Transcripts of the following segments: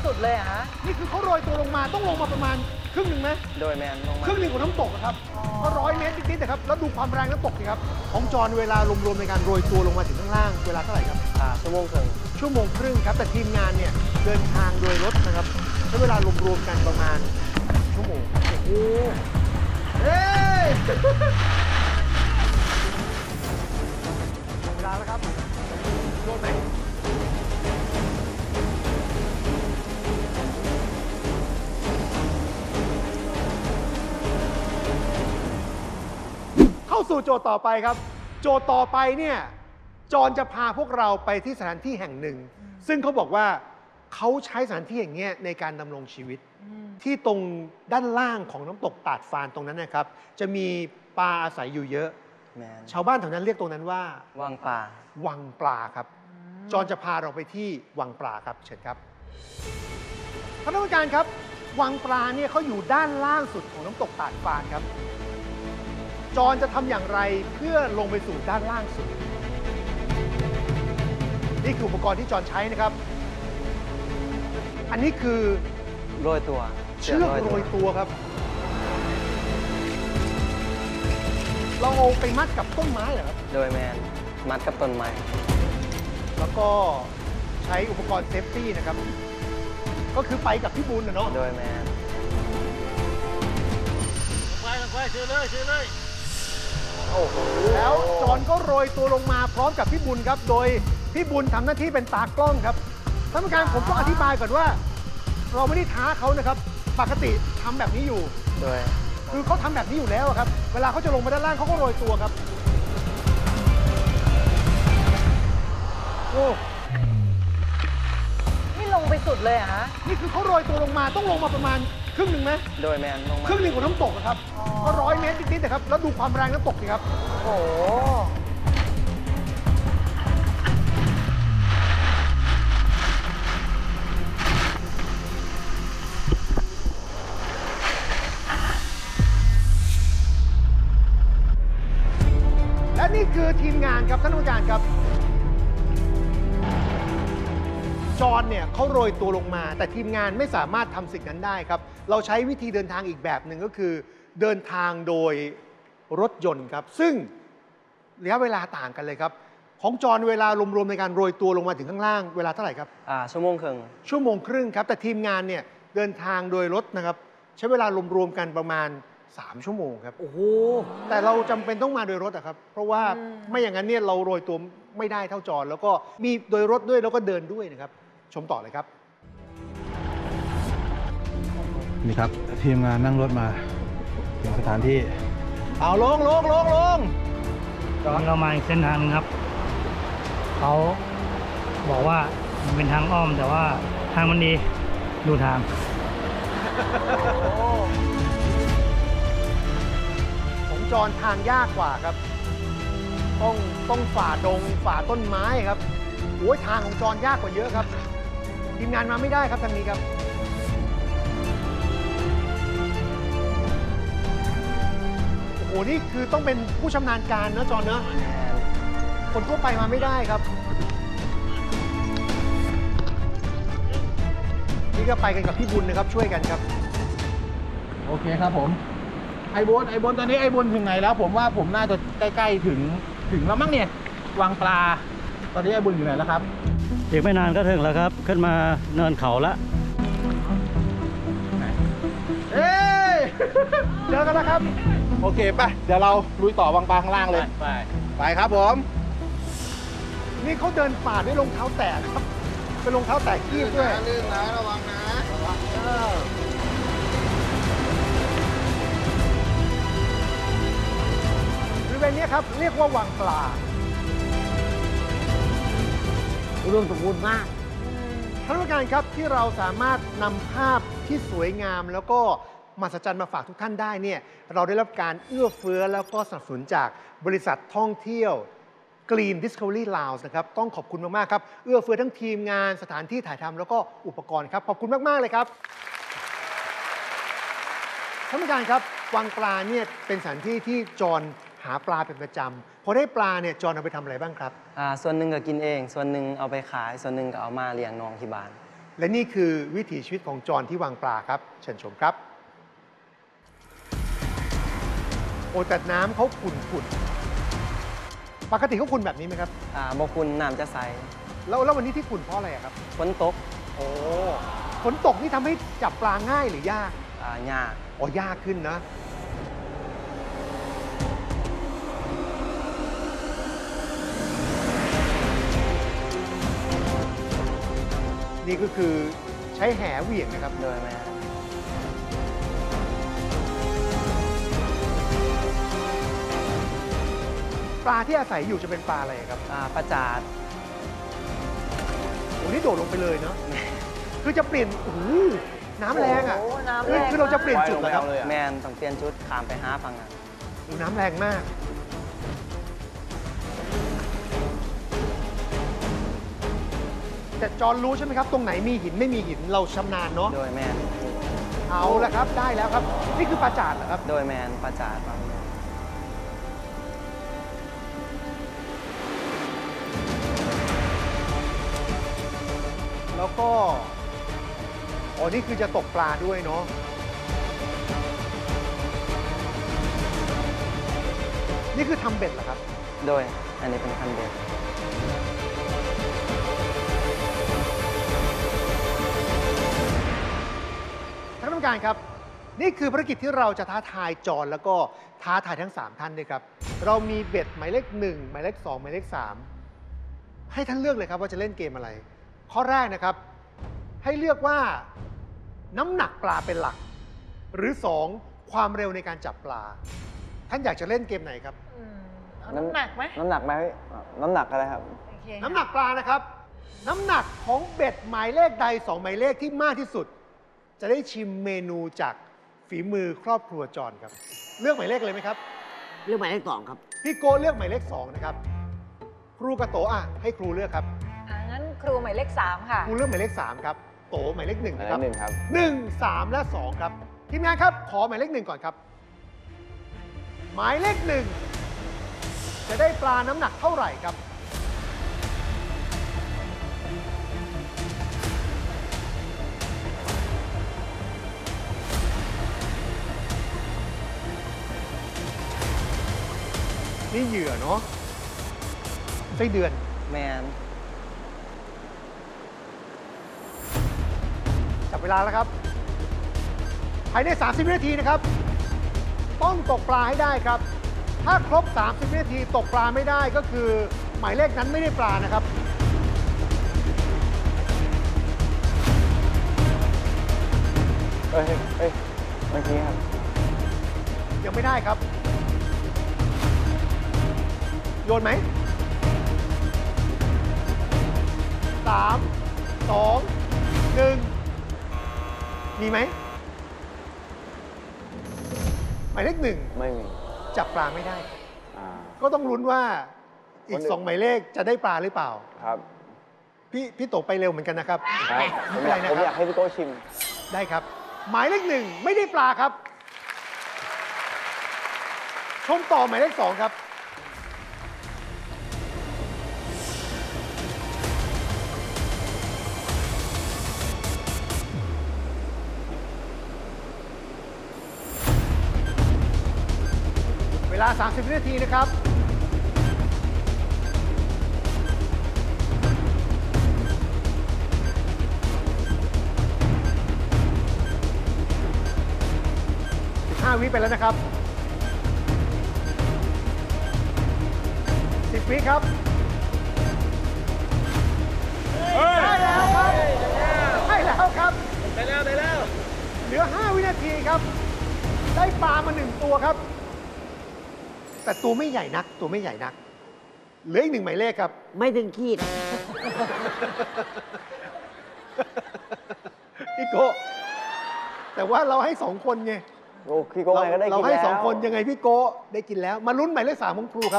สุดเลยอะฮะนี่คือเขาโรยตัวลงมาต้องลงมาประมาณครึ่งหนึ่งไหมโดยแมนลงมาครึ่งหนึ่งของน้ำตกครับก็100 เมตรนิดๆนะครับแล้วดูความแรงน้ำตกสิครับของจอนเวลารวมๆในการโรยตัวลงมาถึงข้างล่างเวลาเท่าไหร่ครับชั่วโมงครึ่งครับแต่ทีมงานเนี่ยเดินทางโดยรถนะครับใช้เวลารวมๆกันประมาณชั่วโมงโอ้โหเฮ้ยเวลาแล้วครับโดนไหมเข้าสู่โจทย์ต่อไปครับโจทย์ต่อไปเนี่ยจอนจะพาพวกเราไปที่สถานที่แห่งหนึ่งซึ่งเขาบอกว่าเขาใช้สถานที่อย่างเงี้ยในการดำรงชีวิตที่ตรงด้านล่างของน้ำตกตาดฟานตรงนั้นนะครับจะมีปลาอาศัยอยู่เยอะชาวบ้านแถวนั้นเรียกตรงนั้นว่าวังปลาครับจอนจะพาเราไปที่วังปลาครับเชิญครับท่านผู้การครับวังปลาเนี่ยเขาอยู่ด้านล่างสุดของน้ำตกตาดฟานครับจอนจะทำอย่างไรเพื่อลงไปสู่ด้านล่างสุดนี่คืออุปกรณ์ที่จอนใช้นะครับอันนี้คือโรยตัวเชือกโรยตัวครับเราเอาไปมัดกับต้นไม้เหรอครับโดยแมนมัดกับต้นไม้แล้วก็ใช้อุปกรณ์เซฟตี้นะครับก็คือไปกับพี่บุญนะเนาะโดยแมนไปเชื่อเลยโอ้โหแล้วจอนก็โรยตัวลงมาพร้อมกับพี่บุญครับโดยพี่บุญทำหน้าที่เป็นตากล้องครับท่านผู้การผมต้องอธิบายก่อนว่าเราไม่ได้ท้าเขานะครับปกติทำแบบนี้อยู่โดยคือเขาทำแบบนี้อยู่แล้วครับเวลาเขาจะลงมาด้านล่างเขาก็โรยตัวครับโอ้นี่ลงไปสุดเลยอะฮะนี่คือเขาโรยตัวลงมาต้องลงมาประมาณครึ่งหนึ่งไหมโดยแมนลงมาครึ่งหนึ่งของน้ำตกครับก็100 เมตรนิดๆนะครับแล้วดูความแรงน้ำตกสิครับโอ้และนี่คือทีมงานครับท่านผู้การครับจอนเนี่ยเขาโรยตัวลงมาแต่ทีมงานไม่สามารถทำสิ่งนั้นได้ครับเราใช้วิธีเดินทางอีกแบบหนึ่งก็คือเดินทางโดยรถยนต์ครับซึ่งระยะเวลาต่างกันเลยครับของจอนเวลารวมๆในการโรยตัวลงมาถึงข้างล่างเวลาเท่าไหร่ครับชั่วโมงครึ่งครับแต่ทีมงานเนี่ยเดินทางโดยรถนะครับใช้เวลารวมๆกันประมาณ3 ชั่วโมงครับโอ้โหแต่เราจำเป็นต้องมาโดยรถอะครับเพราะว่าไม่อย่างนั้นเนี่ยเราโรยตัวไม่ได้เท่าจอนแล้วก็มีโดยรถด้วยแล้วก็เดินด้วยนะครับชมต่อเลยครับนี่ครับทีมงานนั่งรถมาถึงสถานที่เอาลงเรามาอีกเส้นทางนึงครับเขาบอกว่ามันเป็นทางอ้อมแต่ว่าทางมันดีดูทางของจอนทางยากกว่าครับต้องฝ่าดงฝ่าต้นไม้ครับโอ้ยทางของจอนยากกว่าเยอะครับทีมงานมาไม่ได้ครับทางนี้ครับโอ้โหนี่คือต้องเป็นผู้ชำนาญการนะจอนเนอะคนทั่วไปมาไม่ได้ครับนี่ก็ไปกันกับพี่บุญนะครับช่วยกันครับโอเคครับผมไอ้บนตอนนี้ไอ้บนถึงไหนแล้วผมว่าผมน่าจะใกล้ๆถึงแล้วมั้งเนี่ยวังปลาตอนนี้ไอ้บุญอยู่ไหนแล้วครับอีกไม่นานก็ถึงแล้วครับขึ้นมาเนินเขาแล้วเจอกันแล้วครับโอเคไปเดี๋ยวเราลุยต่อวังปลาข้างล่างเลยไปครับผมนี่เขาเดินป่าด้วยรองเท้าแตะครับเป็นรองเท้าแตะคีบด้วยลื่นนะระวังนะบริเวณนี้ครับเรียกว่าวังปลาอุดมสมบูรณ์มากท่านผู้การครับที่เราสามารถนำภาพที่สวยงามแล้วก็มหัศจรรย์มาฝากทุกท่านได้เนี่ยเราได้รับการเอื้อเฟื้อแล้วก็สนับสนุนจากบริษัทท่องเที่ยว Green Discovery Lounge นะครับต้องขอบคุณมากๆครับเอื้อเฟื้อทั้งทีมงานสถานที่ถ่ายทำแล้วก็อุปกรณ์ครับขอบคุณมากๆเลยครับท่านผู้การครับวังปลาเนี่ยเป็นสถานที่ที่จอนหาปลาเป็นประจำพอได้ปลาเนี่ยจอนเอาไปทำอะไรบ้างครับส่วนหนึ่งก็กินเองส่วนหนึ่งเอาไปขายส่วนหนึ่งก็เอามาเลี้ยงน้องที่บ้านและนี่คือวิถีชีวิตของจอนที่วางปลาครับ เชิญชมครับ โอ้แต่น้ำเขาขุ่นปกติเขาขุ่นแบบนี้ไหมครับบคุณน้ำจะใสแล้ววันนี้ที่ขุ่นเพราะอะไรอะครับฝนตกโอ้ฝนตกนี่ทำให้จับปลาง่ายหรือยากยากอ๋อยากขึ้นนะ นี่ก็คือใช้แหเหวี่ยงนะครับโดยแม่ปลาที่อาศัยอยู่จะเป็นปลาอะไรครับประจาดโอ้นี่โดดลงไปเลยเนาะ คือจะเปลี่ยน โอ้โหน้ำแรงอ่ะโอ้น้ำแรงคือเราจะเปลี่ยนจุดเหรอครับแมนต้องเปลี่ยนชุดขามไปหาฟังกันโอ้น้ำแรงมาก แต่จอนรู้ใช่ไหมครับ ตรงไหนมีหินไม่มีหินเราชำนาญเนาะโดยแมนเอาละครับ ได้แล้วครับ นี่คือปลาจาดเหรอครับโดยแมนประจาดครับแล้วก็ อ๋อ นี่คือจะตกปลาด้วยเนาะ นี่คือทำเบ็ดเหรอครับโดยอันนี้เป็นคันเบ็ดท่านผู้การครับ นี่คือภารกิจที่เราจะท้าทายจอนแล้วก็ท้าทายทั้ง 3 ท่านด้วยครับ เรามีเบ็ดหมายเลข 1 หมายเลข 2 หมายเลข 3 ให้ท่านเลือกเลยครับว่าจะเล่นเกมอะไร ข้อแรกนะครับ ให้เลือกว่าน้ำหนักปลาเป็นหลัก หรือ 2 ความเร็วในการจับปลา ท่านอยากจะเล่นเกมไหนครับเอาน้ำหนักไหมน้ำหนักไหมน้ำหนักอะไรครับโอเคน้ำหนักปลานะครับ น้ำหนักของเบ็ดหมายเลขใด 2 หมายเลขที่มากที่สุด จะได้ชิมเมนูจากฝีมือครอบครัวจอนครับ เลือกหมายเลขเลยไหมครับเรื่องหมายเลข 2 ครับพี่โก้เลือกหมายเลข 2 นะครับ ครูกับโตให้ครูเลือกครับงั้นครูหมายเลข 3 ค่ะครูเลือกหมายเลข 3 ครับ โตหมายเลข 1 นะครับหนึ่งครับ 1 3 และ 2 ครับ ทีมงานครับ ขอหมายเลข 1 ก่อนครับ หมายเลข 1 จะได้ปลาน้ำหนักเท่าไหร่ครับ นี่เหยื่อเนาะไส้เดือนแมนจับเวลาแล้วครับ ภายใน 30 วินาทีนะครับ ต้องตกปลาให้ได้ครับ ถ้าครบ 30 วินาทีตกปลาไม่ได้ก็คือ หมายเลขนั้นไม่ได้ปลานะครับเอ้ยเมื่อกี้ครับยังไม่ได้ครับ โยนไหม 3 2 1 มีไหม หมายเลข 1 ไม่มีจับปลาไม่ได้ ก็ต้องลุ้นว่าอีกคนอื่น 2 หมายเลขจะได้ปลาหรือเปล่าครับพี่โตไปเร็วเหมือนกันนะครับครับไม่เป็นไรนะผมคอยารับกให้พี่โก้ชิมได้ครับ หมายเลข 1 ไม่ได้ปลาครับ ชมต่อหมายเลข 2 ครับ เวลา 30 วินาทีนะครับ 15 วิไปแล้วนะครับ 10 วิครับ ได้แล้วครับ ได้แล้วครับได้แล้วเหลือ 5 วินาทีครับ ได้ปลามา 1 ตัวครับ แต่ตัวไม่ใหญ่นัก ตัวไม่ใหญ่นัก เหลืออีก 1 หมายเลขครับไม่ถึงขีดพี่โกะแต่ว่าเราให้ 2 คนไงโอ้พี่โก้ไงก็ได้กินเราแล้วให้ 2 คนยังไงพี่โกะได้กินแล้ว มาลุ้นหมายเลข 3 ของครูครับ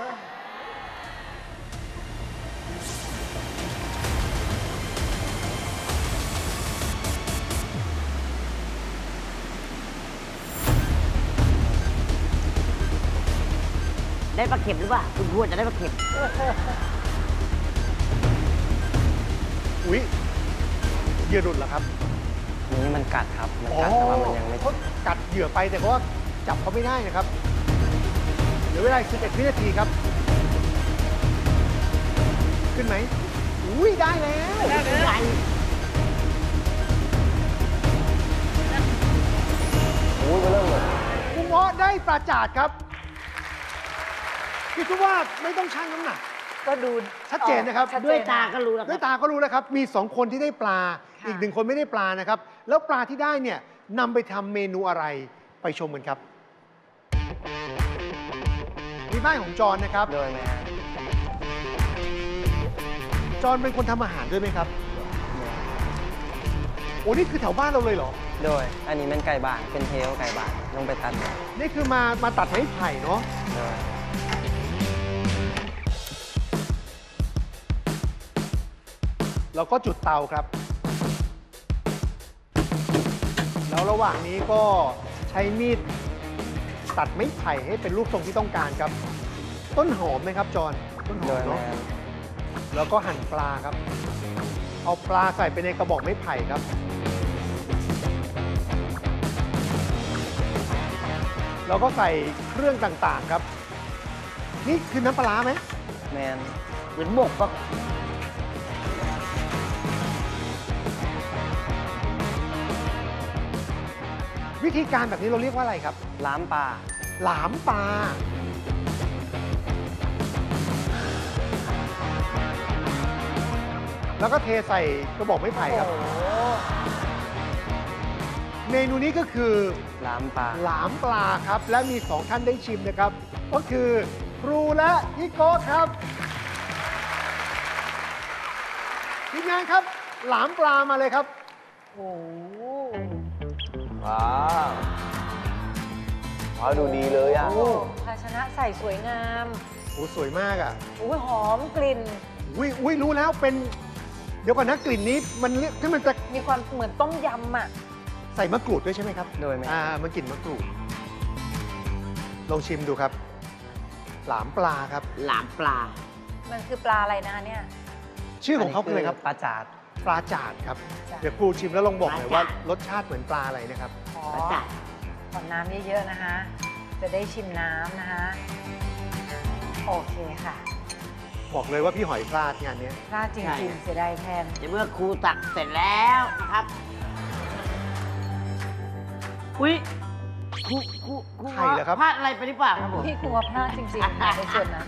ได้ปลาเข็มหรือเปล่า คุณครูจะได้ปลาเข็มอุ๊ยเหยื่อหลุดเหรอครับนี่มันกัดครับ มันกัดแต่ว่ามันยังไม่เขากัดเหยื่อไปแต่ว่าจับเขาไม่ได้นะครับเหลือเวลาอีก11 วินาทีครับ ขึ้นไหมอุ้ยได้แล้วใหญ่โอ้ยมันเริ่มเลยคุณเงาะได้ปลาจาดครับคิดว่าไม่ต้องชั่งน้ำหนักก็ดูชัดเจนนะครับชัเจด้วยตาก็รู้แล้วคด้รัวยบตาก็รู้แล้วครับ มี 2 คนที่ได้ปลาค่ะอีก 1 คนไม่ได้ปลานะครับ แล้วปลาที่ได้เนี่ยนำไปทำเมนูอะไรไปชมกันครับนี่บ้านของจอนนะครับโดยไหมฮะจอนเป็นคนทำอาหารด้วยไหมครับ โอ้นี่คือแถวบ้านเราเลยเหรอโดย อันนี้มันไก่บ้าน เป็นเทลไก่บ้านลงไปตัดเลยนี่คือมาตัดไม้ไผ่เนาะโดยแล้วก็จุดเตาครับ แล้วระหว่างนี้ก็ใช้มีดตัดไม้ไผ่ให้เป็นรูปทรงที่ต้องการครับ ต้นหอมไหมครับจอนต้นหโดอมยไหมเนาะฮะแล้วก็หั่นปลาครับ เอาปลาใส่ไปในกระบอกไม้ไผ่ครับ แล้วก็ใส่เครื่องต่างๆครับ นี่คือน้ำปลาร้าไหมแมนเหมือนหมกปะวิธีการแบบนี้เราเรียกว่าอะไรครับล้ามปลาหลามปลา แล้วก็เทใส่กระบอกไม้ไผ่ครับ เมนูนี้ก็คือล้ามปลาหลามปลาครับ และมี 2 ท่านได้ชิมนะครับ ก็คือครูและพี่โก้ครับทีมงานครับ หลามปลามาเลยครับโอ้โหว้าวว้าวดูดีเลยอ่ะโอ้ภาชนะใส่สวยงามโอ้สวยมากอ่ะอุ้ยหอมกลิ่นอุ้ยรู้แล้วเป็น เดี๋ยวก่อนนะกลิ่นนี้มันเรียกที่มันจะมีความเหมือนต้มยำอ่ะใส่มะกรูดด้วยใช่ไหมครับโดยไหมมันกลิ่นมะกรูด ลองชิมดูครับ หลามปลาครับหลามปลามันคือปลาอะไรนะคะเนี่ยชื่อของเขาคืออะไรครับปลาจาดปลาจาดครับจาดเดี๋ยวครูชิมแล้วลองบอกหน่อยปลาจาดว่ารสชาติเหมือนปลาอะไรนะครับอ๋อปลาจัดขอน้ำเยอะๆนะคะ จะได้ชิมน้ำนะคะ โอเคค่ะบอกเลยว่าพี่หอยพลาดงานเนี้ยพลาดจริงๆเสียดายแทนในเมื่อครูตักเสร็จแล้วนะครับ อุ้ยครูไข่เหรอครับพลาดอะไรไปหรือเปล่าครับผมพี่กลัวพลาดจริงๆในส่วนนั้น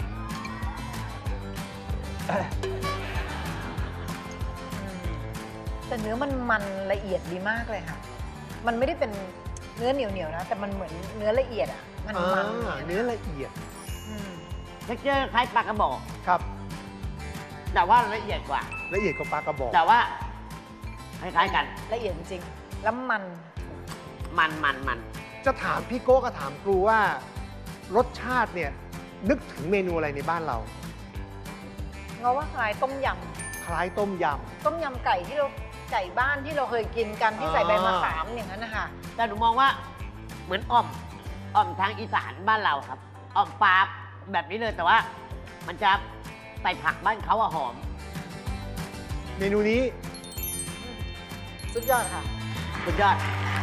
แต่เนื้อมันละเอียดดีมากเลยค่ะ มันไม่ได้เป็นเนื้อเหนียวๆนะ แต่มันเหมือนเนื้อละเอียดอ่ะ มันเนื้อละเอียดมเท็กเจอร์คล้ายปลากระบอกครับแต่ว่าละเอียดกว่าละเอียดกว่าปลากระบอกแต่ว่าคล้ายๆกันละเอียดจริงๆแล้วมันมันจะถามพี่โก้กับถามครูว่ารสชาติเนี่ยนึกถึงเมนูอะไรในบ้านเราเงาว่าคล้ายต้มยคล้ายต้มยำต้มยำไก่ที่เราไก่บ้านที่เราเคยกินกันที่ใส่ใบมะขามอย่างนั้นนะคะแต่หนูมองว่าเหมือนอ่อมทางอีสานบ้านเราครับอ่อมปลาแบบนี้เลยแต่ว่า มันจะใส่ผักบ้านเขาอะหอมำเมนูนี้สุดยอดค่ะสุดยอด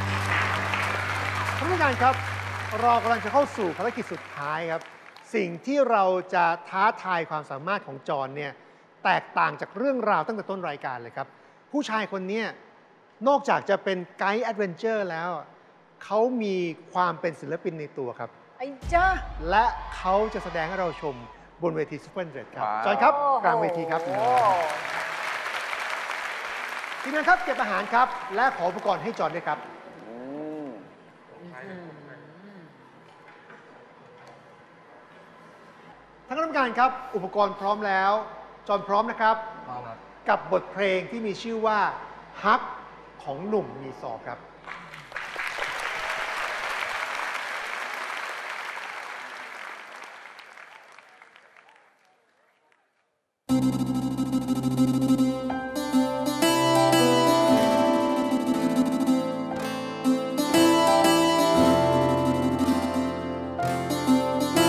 ท่านผู้การครับ เรากำลังจะเข้าสู่ภารกิจสุดท้ายครับ สิ่งที่เราจะท้าทายความสามารถของจอห์นเนี่ยแตกต่างจากเรื่องราวตั้งแต่ต้นรายการเลยครับ ผู้ชายคนเนี้ยนอกจากจะเป็นไกด์แอดเวนเจอร์แล้ว เขามีความเป็นศิลปินในตัวครับไอ้จ้าและเขาจะแสดงให้เราชมบนเวทีซูเปอร์เดรดครับว้าวจอห์นครับ กลางเวทีครับโอ้ทีมงานครับเก็บอาหารครับ และขออุปกรณ์ให้จอห์นด้วยครับ ท่านคณะกรรมการครับ อุปกรณ์พร้อมแล้ว จอห์นพร้อมนะครับ กับบทเพลงที่มีชื่อว่าฮักของหนุ่มมีซอครับ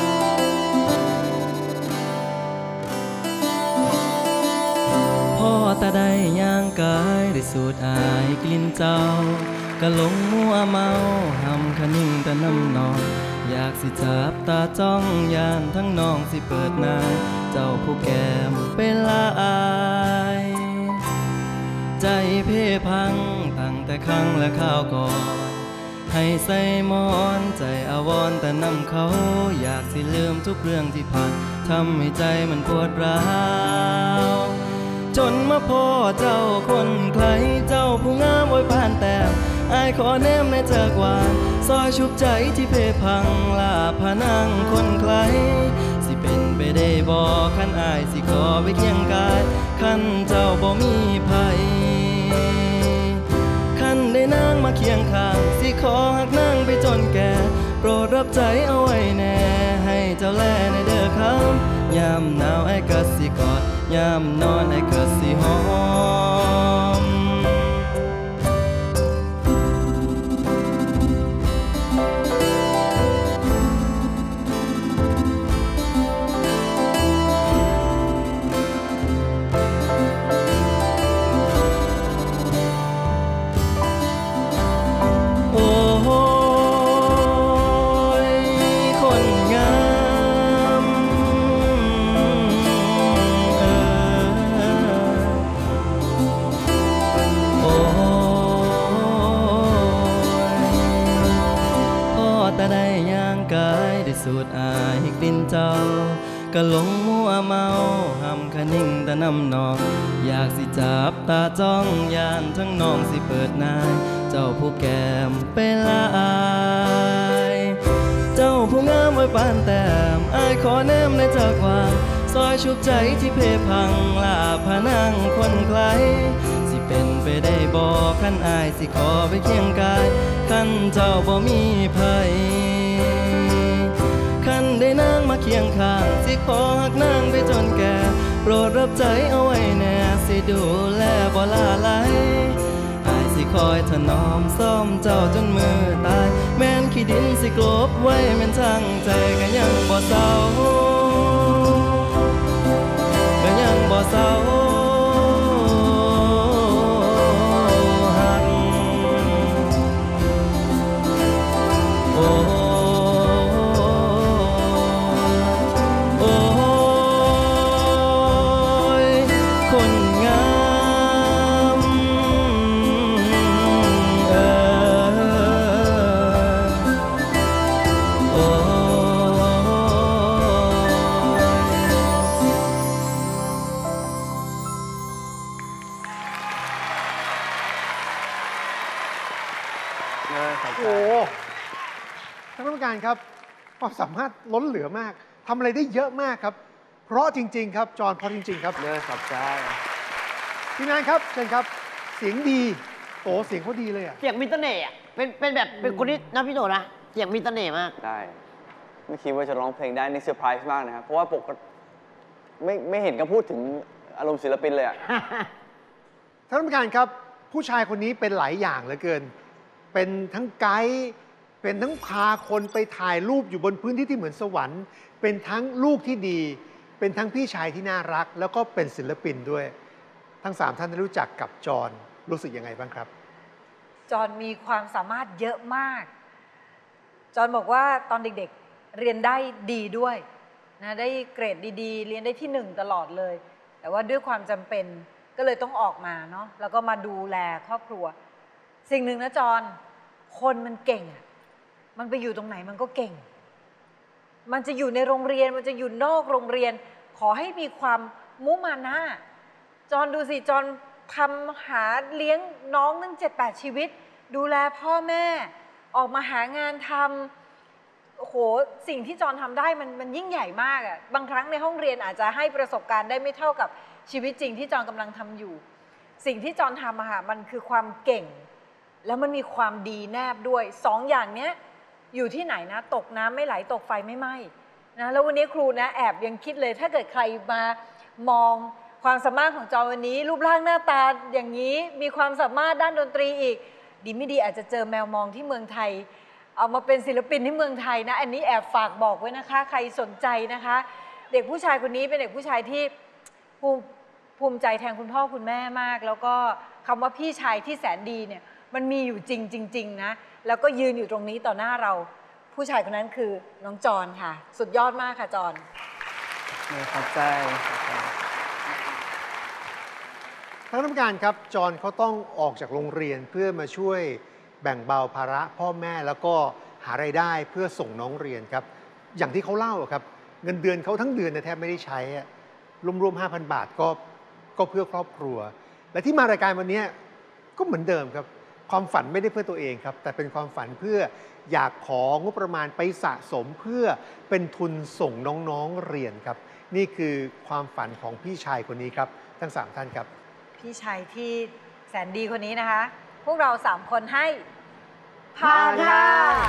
พอแต่ได้ย่างกายได้สูดอายกลิ่นเจ้าก็หลงมัวเมาหำคะนิ่งแต่น้ำนองอยากสิจับตาจ้องย่านทั้งน้องสิเปิดหน้าเจ้าผู้แก้มเป็นละอายใจเพ่พังตั้งแต่ครั้งและข้าวก่อนให้ใส่มอนใจอาวรแต่นำเขาอยากสิลืมทุกเรื่องที่ผ่านทำให้ใจมันปวดร้าวจนมาพอเจ้าคนใครเจ้าผู้งามไว้ผ่านแต้มอายขอแนมในเจอกวานซอยชุบใจที่เพพังลาพานังคนใครสิเป็นไปได้บ่คันอายสิขอไว้เคียงกายคันเจ้าบ่มีภัยคันได้นางมาเคียงข้างสิขอหักนางไปจนแก่โปรดรับใจเอาไว้แน่ให้เจ้าแลในเด้อครับยามหนาวไอ้ก็สิกอดยามนอนไอ้ก็สิหอมสูดอายกลิ่นเจ้าก็หลงมัวเมาหำคะนิ่งแต่น้ำนองอยากสิจับตาจ้องย่านทั้งน้องสิเปิดนายเจ้าผู้แก้มเป็นละอายเจ้าผู้งามไว้ปานแต้มอายขอแนมในเจ้ากวางซอยชุบใจที่เพพังลาพานังคนไกลสิเป็นไปได้บ่คันอายสิขอไปเคียงกายคันเจ้าบ่มีภัยคันได้นางมาเคียงข้างสิขอหักนางไปจนแก่โปรดรับใจเอาไว้แน่สิดูแลบ่ลาไหลอายสิคอยถนอมซ่อมเจ้าจนมือตายแม่นขี้ดินสิกลบไว้แม่นทั้งใจก็ยังบ่เศร้าก็ยังบ่เศร้าหักโอ้ท่านผู้การครับความสามารถล้นเหลือมากทำอะไรได้เยอะมากครับเพราะจริงๆครับจอห์นเพราะจริงๆครับเลยขอบใจพี่นายครับเชิญครับเสียงดีโอ้เสียงเขาดีเลยอ่ะเสียงมีเสน่ห์อ่ะเป็นแบบเป็นคนที่นะพี่โดนะเสียงมีเสน่ห์มากได้ไม่คิดว่าจะร้องเพลงได้นี่เซอร์ไพรส์มากนะครับเพราะว่าปกติไม่เห็นก็พูดถึงอารมณ์ศิลปินเลยอ่ะท่านผู้การครับผู้ชายคนนี้เป็นหลายอย่างเหลือเกินเป็นทั้งไกด์เป็นทั้งพาคนไปถ่ายรูปอยู่บนพื้นที่ที่เหมือนสวรรค์เป็นทั้งลูกที่ดีเป็นทั้งพี่ชายที่น่ารักแล้วก็เป็นศิลปินด้วยทั้ง3ท่านได้รู้จักกับจอห์นรู้สึกยังไงบ้างครับจอห์นมีความสามารถเยอะมากจอห์นบอกว่าตอนเด็กๆเรียนได้ดีด้วยนะได้เกรดดีๆเรียนได้ที่1ตลอดเลยแต่ว่าด้วยความจำเป็นก็เลยต้องออกมาเนาะแล้วก็มาดูแลครอบครัวสิ่งหนึ่งนะจอห์นคนมันเก่งมันไปอยู่ตรงไหนมันก็เก่งมันจะอยู่ในโรงเรียนมันจะอยู่นอกโรงเรียนขอให้มีความมุมานะจอห์นดูสิจอห์นทำหาเลี้ยงน้องตั้ง7-8 ชีวิตดูแลพ่อแม่ออกมาหางานทำโอ้โหสิ่งที่จอห์นทำได้มันยิ่งใหญ่มากบางครั้งในห้องเรียนอาจจะให้ประสบการณ์ได้ไม่เท่ากับชีวิตจริงที่จอห์นกำลังทำอยู่สิ่งที่จอห์นทำมันคือความเก่งแล้วมันมีความดีแนบด้วย2 อย่างเนี้ยอยู่ที่ไหนนะตกน้ำไม่ไหลตกไฟไม่ไหม้นะแล้ววันนี้ครูนะแอบยังคิดเลยถ้าเกิดใครมามองความสามารถของจอห์นวันนี้รูปร่างหน้าตาอย่างนี้มีความสามารถด้านดนตรีอีกดีไม่ดีอาจจะเจอแมวมองที่เมืองไทยเอามาเป็นศิลปินที่เมืองไทยนะอันนี้แอบฝากบอกไว้นะคะใครสนใจนะคะเด็กผู้ชายคนนี้เป็นเด็กผู้ชายที่ภูมิใจแทนคุณพ่อคุณแม่มาก แล้วก็คำว่าพี่ชายที่แสนดีเนี่ยมันมีอยู่จริงๆนะแล้วก็ยืนอยู่ตรงนี้ต่อหน้าเราผู้ชายคนนั้นคือน้องจอนค่ะสุดยอดมากค่ะจอนขอบใจท่านผู้การครับจอห์นเขาต้องออกจากโรงเรียนเพื่อมาช่วยแบ่งเบาภาระพ่อแม่แล้วก็หารายได้เพื่อส่งน้องเรียนครับอย่างที่เขาเล่าครับเงินเดือนเขาทั้งเดือนแทบไม่ได้ใช้รวมๆ 5,000 บาทก็เพื่อครอบครัว และที่มารายการวันนี้ก็เหมือนเดิมครับความฝันไม่ได้เพื่อตัวเองครับแต่เป็นความฝันเพื่ออยากของบประมาณไปสะสมเพื่อเป็นทุนส่งน้องๆเรียนครับนี่คือความฝันของพี่ชายคนนี้ครับทั้ง3ท่านครับพี่ชายที่แสนดีคนนี้นะคะ พวกเรา3คนให้ผ่านค่ะ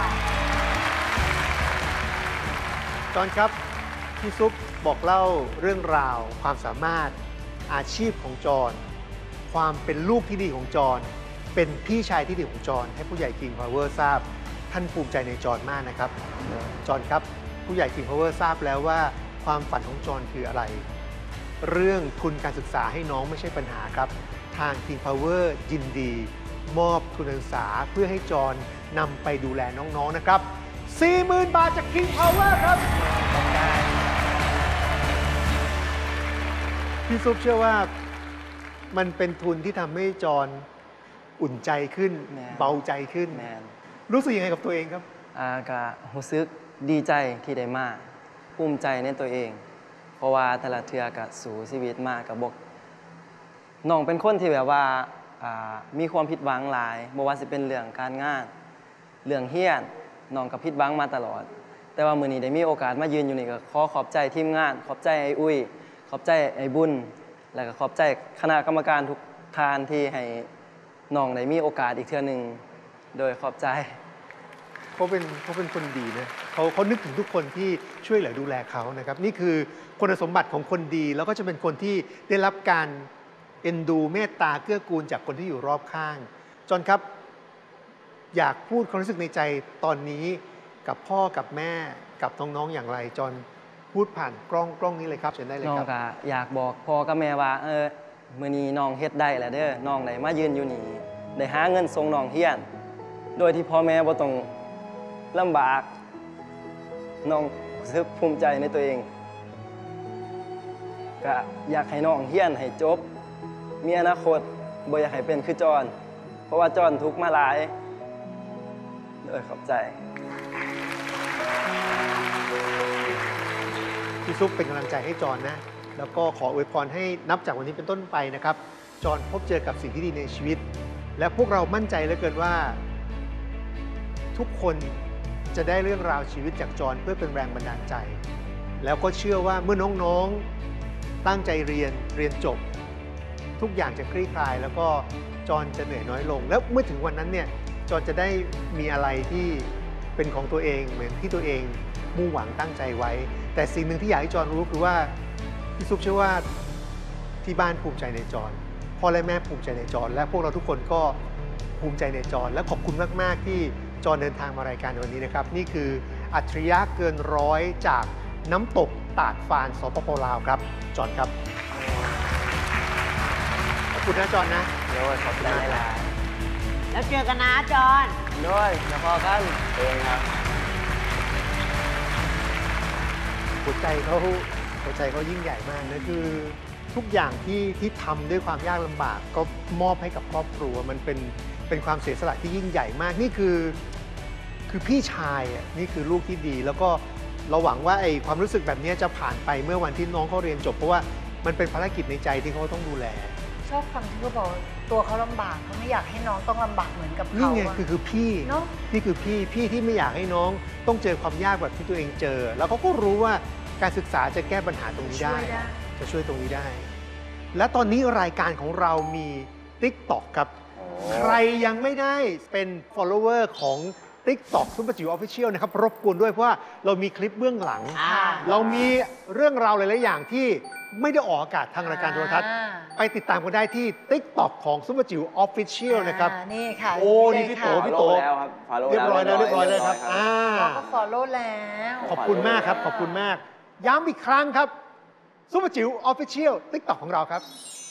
จอห์นครับพี่ซุปบอกเล่าเรื่องราวความสามารถอาชีพของจอห์นความเป็นลูกที่ดีของจอห์นเป็นพี่ชายที่ดีของจอห์นให้ผู้ใหญ่ King Power ทราบท่านภูมิใจในจอห์นมากนะครับจอห์นครับผู้ใหญ่ King Power ทราบแล้วว่าความฝันของจอห์นคืออะไรเรื่องทุนการศึกษาให้น้องไม่ใช่ปัญหาครับทาง King Power ยินดีมอบทุนการศึกษาเพื่อให้จอห์นนำไปดูแลน้องๆนะครับ 40,000 บาทจาก King Power ครับพี่ซุปเชื่อว่ามันเป็นทุนที่ทำให้จอห์นอุ่นใจขึ้นเบาใจขึ้นรู้สึกยังไงกับตัวเองครับก็รู้สึกดีใจที่ได้มาภูมิใจในตัวเองเพราะว่าแต่ละเทื่อก็สู้ชีวิตมากกับบกน้องเป็นคนที่แบบว่ามีความผิดหวังหลายบ่ว่าสิเป็นเรื่องการงานเรื่องเฮียนน้องก็ผิดหวังมาตลอดแต่ว่ามื้อนี้ได้มีโอกาสมายืนอยู่นี่ก็ขอบใจทีมงานขอบใจไอ้อุ้ยขอบใจไอ้บุญแล้วก็ขอบใจคณะกรรมการทุกท่านที่ให้น้องได้มีโอกาสอีกเทื่อนึงโดยขอบใจเขาเป็นคนดีนะเขานึกถึงทุกคนที่ช่วยเหลือดูแลเขานะครับนี่คือคุณสมบัติของคนดีแล้วก็จะเป็นคนที่ได้รับการเอ็นดูเมตตาเกื้อกูลจากคนที่อยู่รอบข้างจอห์นครับอยากพูดความรู้สึกในใจตอนนี้กับพ่อกับแม่กับน้องๆอย่างไรจอห์นพูดผ่านกล้องนี้เลยครับเชิญได้เลยครับน้องก็อยากบอกพ่อกับแม่ว่ามื้อนี้น้องเฮ็ดได้แล้วเด้อน้องได้มายืนอยู่นี่ได้หาเงินส่งน้องเรียนโดยที่พ่อแม่บ่ต้องลำบากน้องรู้สึกภูมิใจในตัวเองก็อยากให้น้องเรียนให้จบมีอนาคตบ่อยากให้เป็นคือจอนเพราะว่าจอนทุกข์มาหลายโดยขอบใจพี่ซุปเป็นกำลังใจให้จอนนะแล้วก็ขออวยพรให้นับจากวันนี้เป็นต้นไปนะครับจอนพบเจอกับสิ่งที่ดีในชีวิตและพวกเรามั่นใจเหลือเกินว่าทุกคนจะได้เรื่องราวชีวิตจากจอนเพื่อเป็นแรงบันดาลใจแล้วก็เชื่อว่าเมื่อน้องๆตั้งใจเรียนจบทุกอย่างจะคลี่คลายแล้วก็จอนจะเหนื่อยน้อยลงแล้วเมื่อถึงวันนั้นเนี่ยจอนจะได้มีอะไรที่เป็นของตัวเองเหมือนที่ตัวเองมุ่งหวังตั้งใจไว้แต่สิ่งหนึ่งที่อยากให้จอนรู้คือว่าพี่ซุปเชื่อว่าที่บ้านภูมิใจในจอนพ่อและแม่ภูมิใจในจอนและพวกเราทุกคนก็ภูมิใจในจอนและขอบคุณมากๆที่จอนเดินทางมารายการในวันนี้นะครับนี่คืออัจฉริยะเกินร้อยจากน้ำตกตาดฟานสปป.ลาวครับจอนครับขอบคุณนะจอนนะโดยขอบใจหลายแล้วเจอกันนะจอนด้วยแล้วพอกันเองครับหัวใจเขายิ่งใหญ่มากนะคือทุกอย่างที่ทำด้วยความยากลำบากก็มอบให้กับครอบครัวมันเป็นความเสียสละที่ยิ่งใหญ่มากนี่คือพี่ชายนี่คือลูกที่ดีแล้วก็เราหวังว่าไอ้ความรู้สึกแบบนี้จะผ่านไปเมื่อวันที่น้องเขาเรียนจบเพราะว่ามันเป็นภารกิจในใจที่เขาต้องดูแลชอบคำที่เขาบอกตัวเขาลำบากเขาไม่อยากให้น้องต้องลำบากเหมือนกับเขานี่ไงคือพี่นี่คือพี่ที่ไม่อยากให้น้องต้องเจอความยากแบบที่ตัวเองเจอแล้วเขาก็รู้ว่าการศึกษาจะแก้ปัญหาตรงนี้ได้จะช่วยตรงนี้ได้และตอนนี้รายการของเรามี TikTok ครับใครยังไม่ได้เป็น follower ของ TikTok ซุปเปอร์จิ๋ว Official นะครับรบกวนด้วยเพราะว่าเรามีคลิปเบื้องหลังเรามีเรื่องราวหลายๆอย่างที่ไม่ได้ออกอากาศทางรายการโทรทัศน์ไปติดตามกันได้ที่ TikTok ของซุปเปอร์จิ๋ว Official นะครับนี่ค่ะโอ้นี่พี่โตเรียบร้อยแล้วครับเราก็ follow แล้วขอบคุณมากครับขอบคุณมากย้ำอีกครั้งครับซุปเปอร์จิ๋ว Official TikTok ของเราครับ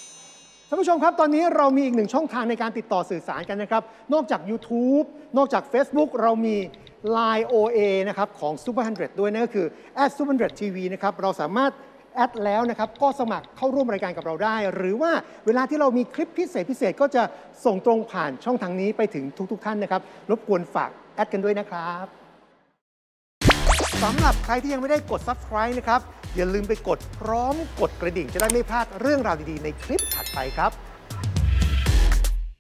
ท่านผู้ชมครับตอนนี้เรามีอีกหนึ่งช่องทางในการติดต่อสื่อสารกันนะครับนอกจาก YouTube นอกจาก Facebook เรามี Line OA นะครับของ Super 100 ด้วยนั่นก็คือ @super100tv นะครับเราสามารถแอดแล้วนะครับก็สมัครเข้าร่วมรายการกับเราได้ หรือว่าเวลาที่เรามีคลิปพิเศษก็จะส่งตรงผ่านช่องทางนี้ไปถึงทุกท่านนะครับรบกวนฝากแอดกันด้วยนะครับสำหรับใครที่ยังไม่ได้กด Subscribe นะครับอย่าลืมไปกดพร้อมกดกระดิ่งจะได้ไม่พลาดเรื่องราวดีๆในคลิปถัดไปครับ